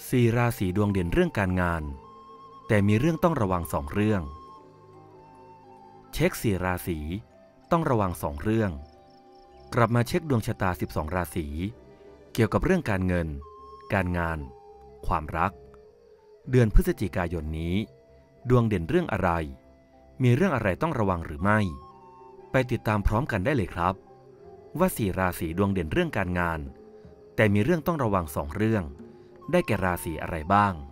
สี่ราศีดวงเด่นเรื่องการงานแต่มีเรื่องต้องระวัง2เรื่องเช็คสี่ราศีต้องระวัง2เรื่องกลับมาเช็คดวงชะตา12ราศีเกี่ยวกับเรื่องการเงินการงานความรักเดือนพฤศจิกายนนี้ดวงเด่นเรื่องอะไรมีเรื่องอะไรต้องระวังหรือไม่ไปติดตามพร้อมกันได้เลยครับว่าสี่ราศีดวงเด่นเรื่องการงานแต่มีเรื่องต้องระวัง2เรื่องได้แก่ราศีอะไรบ้าง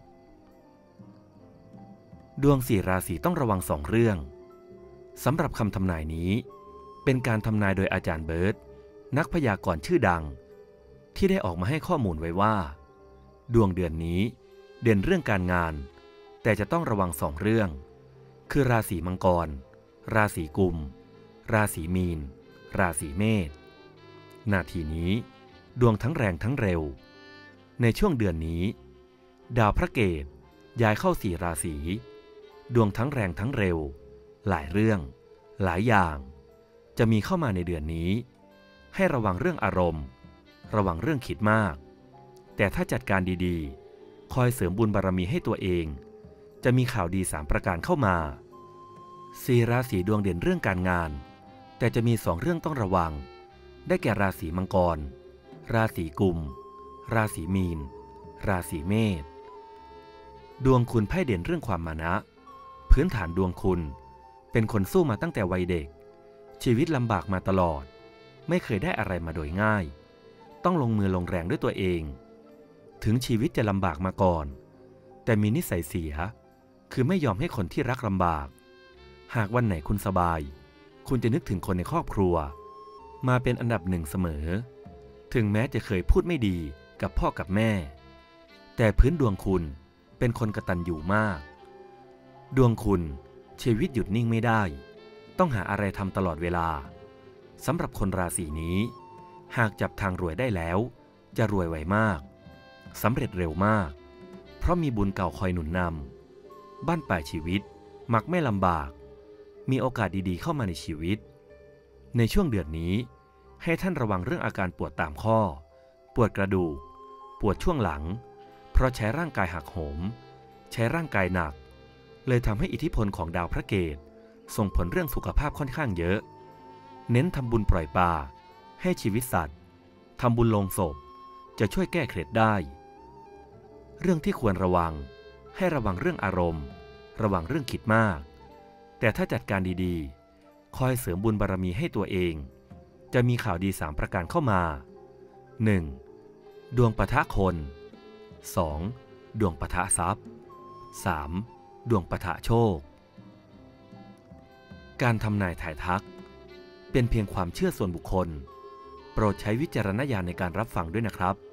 ดวงสี่ราศีต้องระวัง2เรื่องสำหรับคำทำนายนี้เป็นการทำนายโดยอาจารย์เบิร์ตนักพยากรณ์ชื่อดังที่ได้ออกมาให้ข้อมูลไว้ว่าดวงเดือนนี้เด่นเรื่องการงานแต่จะต้องระวัง2เรื่องคือราศีมังกรราศีกุมราศีมีนราศีเมษนาทีนี้ดวงทั้งแรงทั้งเร็วในช่วงเดือนนี้ดาวพระเกตย้ายเข้าสี่ราศีดวงทั้งแรงทั้งเร็วหลายเรื่องหลายอย่างจะมีเข้ามาในเดือนนี้ให้ระวังเรื่องอารมณ์ระวังเรื่องคิดมากแต่ถ้าจัดการดีๆคอยเสริมบุญบารมีให้ตัวเองจะมีข่าวดี3ประการเข้ามาสี่ราศีดวงเด่นเรื่องการงานแต่จะมี2เรื่องต้องระวังได้แก่ราศีมังกรราศีกุมราศีมีนราศีเมษดวงคุณไพ่เด่นเรื่องความมานะพื้นฐานดวงคุณเป็นคนสู้มาตั้งแต่วัยเด็กชีวิตลำบากมาตลอดไม่เคยได้อะไรมาโดยง่ายต้องลงมือลงแรงด้วยตัวเองถึงชีวิตจะลำบากมาก่อนแต่มีนิสัยเสียคือไม่ยอมให้คนที่รักลำบากหากวันไหนคุณสบายคุณจะนึกถึงคนในครอบครัวมาเป็นอันดับ1เสมอถึงแม้จะเคยพูดไม่ดีกับพ่อกับแม่แต่พื้นดวงคุณเป็นคนกตัญญูมากดวงคุณชีวิตหยุดนิ่งไม่ได้ต้องหาอะไรทำตลอดเวลาสำหรับคนราศีนี้หากจับทางรวยได้แล้วจะรวยไวมากสำเร็จเร็วมากเพราะมีบุญเก่าคอยหนุนนำบ้านปลายชีวิตมักไม่ลำบากมีโอกาสดีๆเข้ามาในชีวิตในช่วงเดือนนี้ให้ท่านระวังเรื่องอาการปวดตามข้อปวดกระดูกปวดช่วงหลังเพราะใช้ร่างกายหักโหมใช้ร่างกายหนักเลยทำให้อิทธิพลของดาวพระเกตส่งผลเรื่องสุขภาพค่อนข้างเยอะเน้นทำบุญปล่อยปลาให้ชีวิตสัตว์ทำบุญลงศพจะช่วยแก้เคล็ดได้เรื่องที่ควรระวังให้ระวังเรื่องอารมณ์ระวังเรื่องคิดมากแต่ถ้าจัดการดีๆคอยเสริมบุญบารมีให้ตัวเองจะมีข่าวดี3ประการเข้ามา 1. ดวงปะทะคน 2. ดวงปะทะทรัพย์ 3. ดวงปะทะโชคการทำนายถ่ายทักเป็นเพียงความเชื่อส่วนบุคคลโปรดใช้วิจารณญาณในการรับฟังด้วยนะครับ